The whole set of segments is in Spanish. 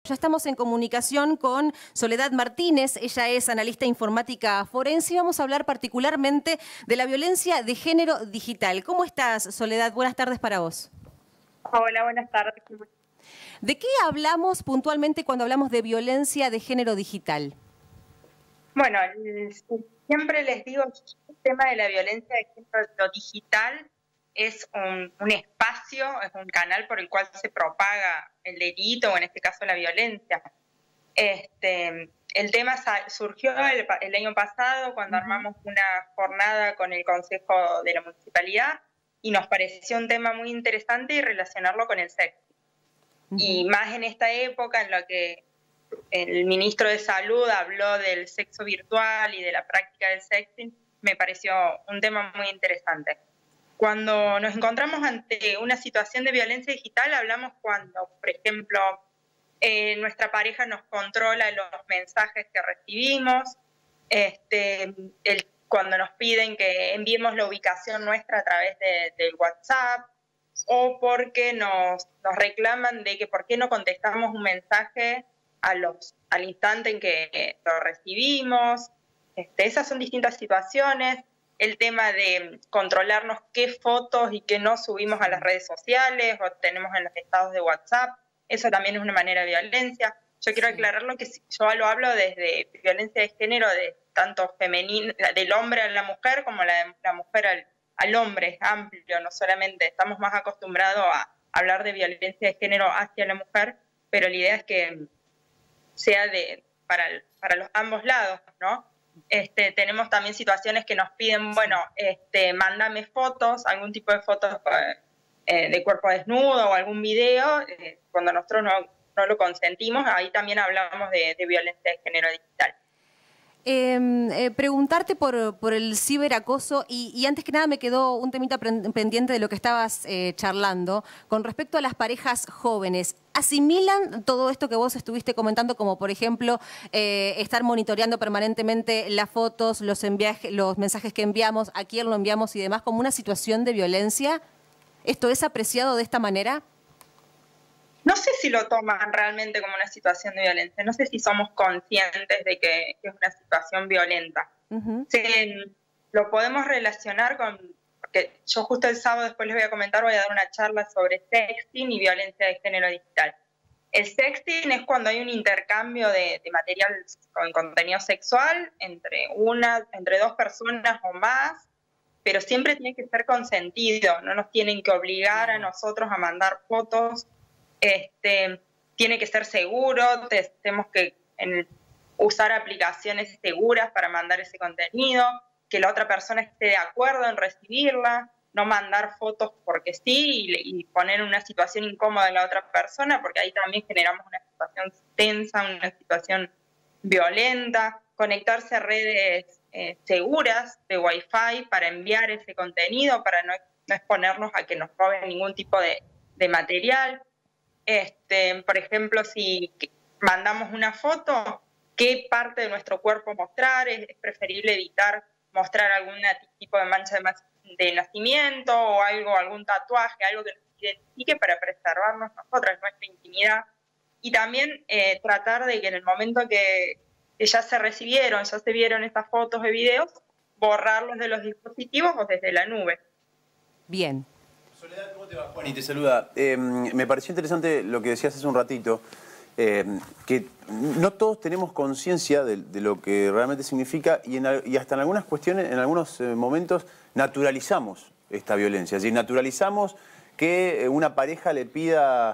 Ya estamos en comunicación con Soledad Martínez, ella es analista informática forense y vamos a hablar particularmente de la violencia de género digital. ¿Cómo estás, Soledad? Buenas tardes para vos. Hola, buenas tardes. ¿De qué hablamos puntualmente cuando hablamos de violencia de género digital? Bueno, siempre les digo que el tema de la violencia de género digital es un espacio, es un canal por el cual se propaga el delito o en este caso la violencia. El tema surgió el año pasado cuando armamos una jornada con el Consejo de la Municipalidad y nos pareció un tema muy interesante y relacionarlo con el sexo. Y más en esta época en la que el ministro de Salud habló del sexo virtual y de la práctica del sexting, me pareció un tema muy interesante. Cuando nos encontramos ante una situación de violencia digital, hablamos cuando, por ejemplo, nuestra pareja nos controla los mensajes que recibimos, cuando nos piden que enviemos la ubicación nuestra a través del WhatsApp, o porque nos reclaman de que por qué no contestamos un mensaje al instante en que lo recibimos. Esas son distintas situaciones. El tema de controlarnos qué fotos y qué no subimos a las redes sociales o tenemos en los estados de WhatsApp, eso también es una manera de violencia. Yo quiero aclararlo que yo lo hablo desde violencia de género, de tanto femenino, del hombre a la mujer como la mujer al hombre, es amplio, no solamente estamos más acostumbrados a hablar de violencia de género hacia la mujer, pero la idea es que sea para los ambos lados, ¿no? Tenemos también situaciones que nos piden, bueno, mándame fotos, algún tipo de fotos de cuerpo desnudo o algún video, cuando nosotros no lo consentimos, ahí también hablamos de violencia de género digital. Preguntarte por el ciberacoso y antes que nada me quedó un temita pendiente de lo que estabas charlando con respecto a las parejas jóvenes. ¿Asimilan todo esto que vos estuviste comentando como por ejemplo estar monitoreando permanentemente las fotos, los mensajes que enviamos, a quién lo enviamos y demás como una situación de violencia? ¿Esto es apreciado de esta manera? No sé si lo toman realmente como una situación de violencia, no sé si somos conscientes de que es una situación violenta. Lo podemos relacionar porque yo justo el sábado, después les voy a comentar, voy a dar una charla sobre sexting y violencia de género digital. El sexting es cuando hay un intercambio de material con contenido sexual entre dos personas o más, pero siempre tiene que ser consentido, no nos tienen que obligar a nosotros a mandar fotos. Tiene que ser seguro, tenemos que usar aplicaciones seguras para mandar ese contenido, que la otra persona esté de acuerdo en recibirla, no mandar fotos porque sí y poner una situación incómoda a la otra persona, porque ahí también generamos una situación tensa, una situación violenta, conectarse a redes seguras de Wi-Fi para enviar ese contenido, para no exponernos a que nos roben ningún tipo de material. Por ejemplo, si mandamos una foto, ¿qué parte de nuestro cuerpo mostrar? Es preferible evitar mostrar algún tipo de mancha de nacimiento o algún tatuaje, algo que nos identifique para preservarnos nosotras, nuestra intimidad. Y también tratar de que en el momento que ya se vieron estas fotos y videos, borrarlos de los dispositivos o desde la nube. Bien. Soledad, ¿cómo te va? Juan y te saluda. Me pareció interesante lo que decías hace un ratito, que no todos tenemos conciencia de lo que realmente significa y hasta en algunas cuestiones, en algunos momentos, naturalizamos esta violencia. Es decir, naturalizamos que una pareja le pida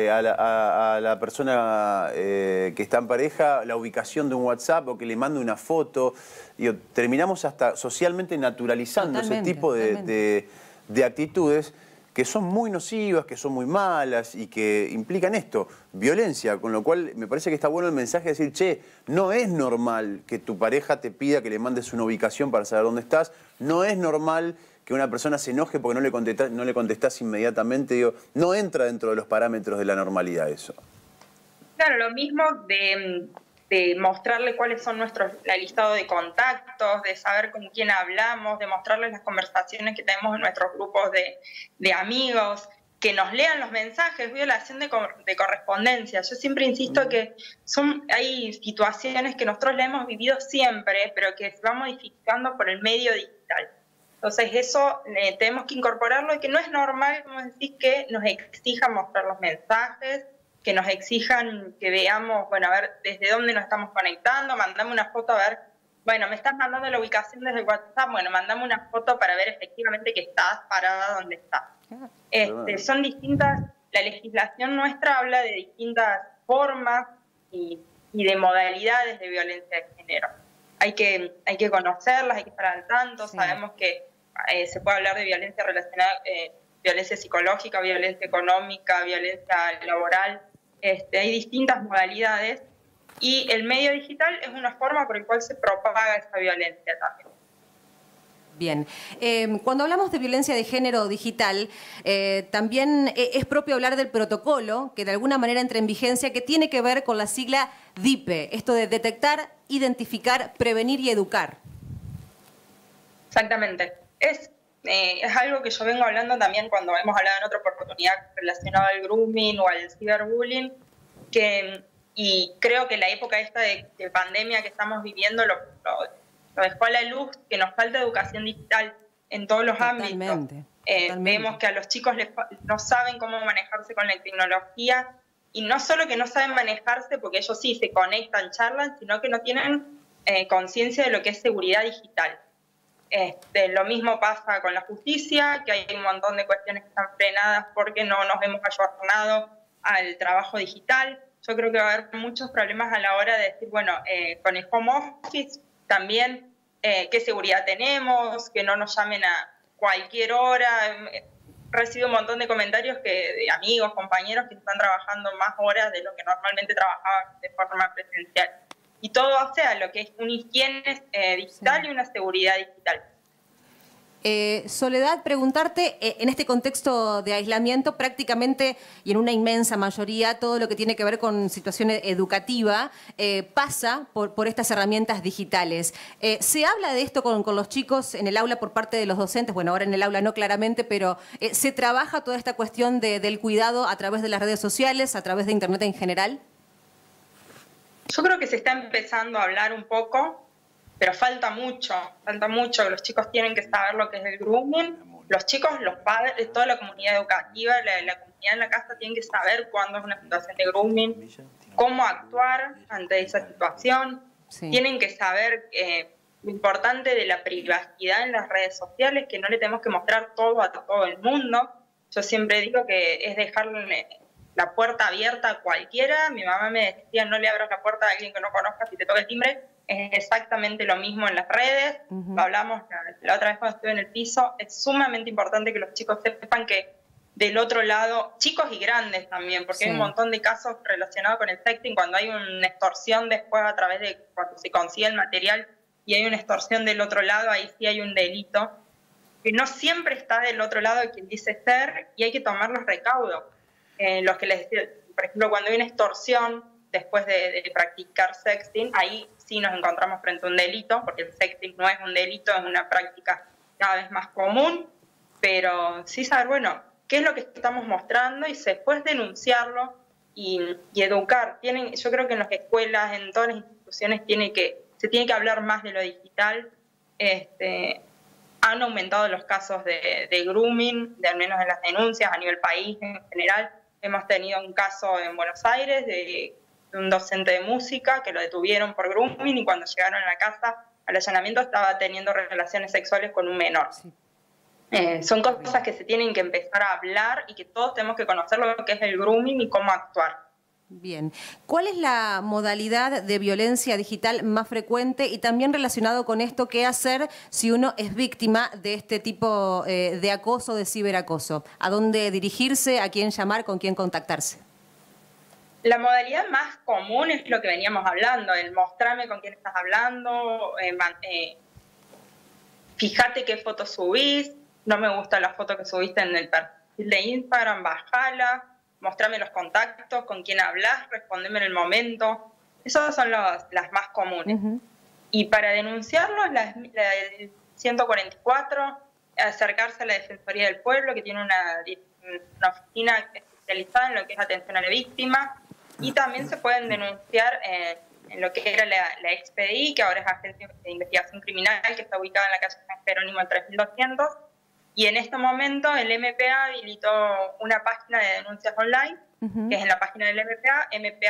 a la persona que está en pareja la ubicación de un WhatsApp o que le mande una foto. Terminamos hasta socialmente naturalizando ese tipo de actitudes que son muy nocivas, que son muy malas y que implican esto, violencia, con lo cual me parece que está bueno el mensaje de decir, che, no es normal que tu pareja te pida que le mandes una ubicación para saber dónde estás, no es normal que una persona se enoje porque no le contestás inmediatamente, digo, no entra dentro de los parámetros de la normalidad eso. Claro, lo mismo de mostrarle cuáles son el listado de contactos, de saber con quién hablamos, de mostrarles las conversaciones que tenemos en nuestros grupos de amigos, que nos lean los mensajes, violación de correspondencia. Yo siempre insisto que hay situaciones que nosotros la hemos vivido siempre, pero que se van modificando por el medio digital. Entonces eso tenemos que incorporarlo, y que no es normal, como decís, que nos exijan mostrar los mensajes, que nos exijan que veamos, bueno, a ver desde dónde nos estamos conectando, mandame una foto, a ver, bueno, me estás mandando la ubicación desde WhatsApp, bueno, mandame una foto para ver efectivamente que estás parada donde estás. Son distintas, la legislación nuestra habla de distintas formas y de modalidades de violencia de género. Hay que conocerlas, hay que estar al tanto, sí. Sabemos que se puede hablar de violencia relacionada, violencia psicológica, violencia económica, violencia laboral. Hay distintas modalidades, y el medio digital es una forma por la cual se propaga esa violencia también. Bien. Cuando hablamos de violencia de género digital, también es propio hablar del protocolo, que de alguna manera entra en vigencia, que tiene que ver con la sigla DIPE, esto de detectar, identificar, prevenir y educar. Exactamente. Es algo que yo vengo hablando también cuando hemos hablado en otra oportunidad relacionado al grooming o al ciberbullying, y creo que la época esta de pandemia que estamos viviendo lo dejó a la luz, que nos falta educación digital en todos los ámbitos. Vemos que a los chicos no saben cómo manejarse con la tecnología, y no solo que no saben manejarse porque ellos sí se conectan, charlan, sino que no tienen conciencia de lo que es seguridad digital. Lo mismo pasa con la justicia, que hay un montón de cuestiones que están frenadas porque no nos hemos ayornado al trabajo digital. Yo creo que va a haber muchos problemas a la hora de decir, bueno, con el home office también, qué seguridad tenemos, que no nos llamen a cualquier hora. Recibo un montón de comentarios de amigos, compañeros que están trabajando más horas de lo que normalmente trabajaban de forma presencial. Y todo hace a lo que es una higiene digital, sí, y una seguridad digital. Soledad, preguntarte, en este contexto de aislamiento, prácticamente y en una inmensa mayoría, todo lo que tiene que ver con situación educativa pasa por estas herramientas digitales. ¿Se habla de esto con los chicos en el aula por parte de los docentes? Bueno, ahora en el aula no claramente, pero ¿se trabaja toda esta cuestión del cuidado a través de las redes sociales, a través de Internet en general? Yo creo que se está empezando a hablar un poco, pero falta mucho. Los chicos tienen que saber lo que es el grooming. Los chicos, los padres, toda la comunidad educativa, la comunidad en la casa tienen que saber cuándo es una situación de grooming, cómo actuar ante esa situación. Sí. Tienen que saber lo importante de la privacidad en las redes sociales, que no le tenemos que mostrar todo a todo el mundo. Yo siempre digo que es dejarle la puerta abierta a cualquiera. Mi mamá me decía, no le abras la puerta a alguien que no conozcas si te toca el timbre. Es exactamente lo mismo en las redes. Lo hablamos la otra vez cuando estuve en el piso. Es sumamente importante que los chicos sepan que del otro lado, chicos y grandes también, porque sí, hay un montón de casos relacionados con el sexting, cuando hay una extorsión después a través de cuando se consigue el material y hay una extorsión del otro lado, ahí sí hay un delito, que no siempre está del otro lado de quien dice ser, y hay que tomar los recaudos. Los que les decía, por ejemplo, cuando hay una extorsión después de practicar sexting, ahí sí nos encontramos frente a un delito, porque el sexting no es un delito, es una práctica cada vez más común, pero sí saber, bueno, qué es lo que estamos mostrando y después denunciarlo y educar. Yo creo que en las escuelas, en todas las instituciones, se tiene que hablar más de lo digital. Han aumentado los casos de grooming, de al menos en las denuncias a nivel país en general. Hemos tenido un caso en Buenos Aires de un docente de música que lo detuvieron por grooming y cuando llegaron a la casa al allanamiento estaba teniendo relaciones sexuales con un menor. Sí. Son cosas que se tienen que empezar a hablar y que todos tenemos que conocer lo que es el grooming y cómo actuar. Bien. ¿Cuál es la modalidad de violencia digital más frecuente y también relacionado con esto, qué hacer si uno es víctima de este tipo de acoso, de ciberacoso? ¿A dónde dirigirse? ¿A quién llamar? ¿Con quién contactarse? La modalidad más común es lo que veníamos hablando, el mostrarme con quién estás hablando, fíjate qué fotos subís, no me gusta la foto que subiste en el perfil de Instagram, bajala, mostrame los contactos, con quién hablas, respondeme en el momento. Esas son las más comunes. Y para denunciarlo, la 144, acercarse a la Defensoría del Pueblo, que tiene una oficina especializada en lo que es atención a la víctima, y también se pueden denunciar en lo que era la XPDI, que ahora es Agencia de Investigación Criminal, que está ubicada en la calle San Jerónimo al 3200, y en este momento el MPA habilitó una página de denuncias online, que es en la página del MPA,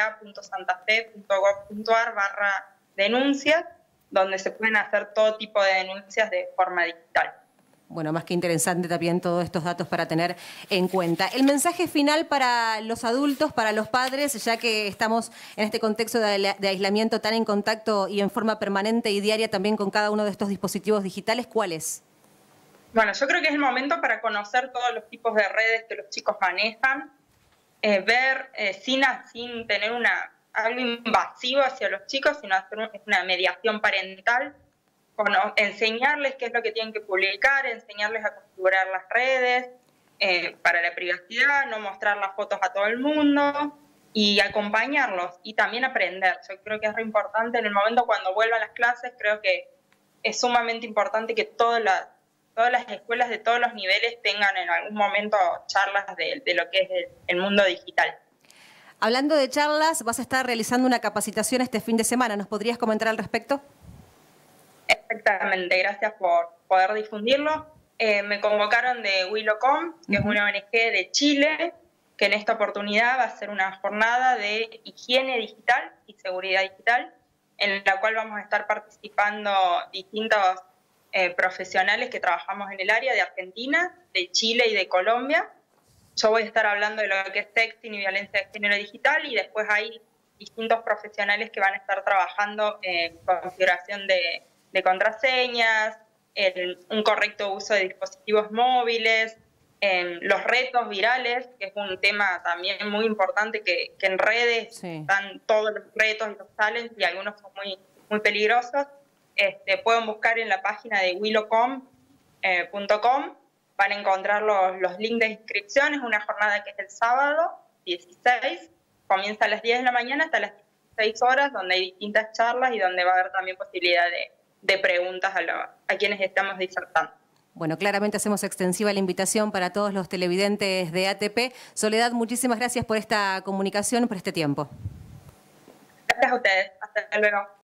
mpa.santafe.gov.ar/denuncias, donde se pueden hacer todo tipo de denuncias de forma digital. Bueno, más que interesante también todos estos datos para tener en cuenta. El mensaje final para los adultos, para los padres, ya que estamos en este contexto de aislamiento tan en contacto y en forma permanente y diaria también con cada uno de estos dispositivos digitales, ¿cuál es? Bueno, yo creo que es el momento para conocer todos los tipos de redes que los chicos manejan, ver sin tener algo invasivo hacia los chicos, sino hacer una mediación parental, enseñarles qué es lo que tienen que publicar, enseñarles a configurar las redes para la privacidad, no mostrar las fotos a todo el mundo y acompañarlos y también aprender. Yo creo que es re importante en el momento cuando vuelvan las clases, creo que es sumamente importante que todas las escuelas de todos los niveles tengan en algún momento charlas de lo que es el mundo digital. Hablando de charlas, vas a estar realizando una capacitación este fin de semana. ¿Nos podrías comentar al respecto? Exactamente, gracias por poder difundirlo. Me convocaron de Willocom, que es una ONG de Chile, que en esta oportunidad va a ser una jornada de higiene digital y seguridad digital, en la cual vamos a estar participando distintos profesionales que trabajamos en el área de Argentina, de Chile y de Colombia. Yo voy a estar hablando de lo que es sexting y violencia de género digital, y después hay distintos profesionales que van a estar trabajando en configuración de contraseñas, un correcto uso de dispositivos móviles, los retos virales, que es un tema también muy importante, que en redes están todos los retos y los challenges, y algunos son muy peligrosos. Pueden buscar en la página de willocom.com, van a encontrar los links de inscripción. Es una jornada que es el sábado 16, comienza a las 10 de la mañana hasta las 16 horas, donde hay distintas charlas y donde va a haber también posibilidad de preguntas a quienes estamos disertando. Bueno, claramente hacemos extensiva la invitación para todos los televidentes de ATP. Soledad, muchísimas gracias por esta comunicación, por este tiempo. Gracias a ustedes. Hasta luego.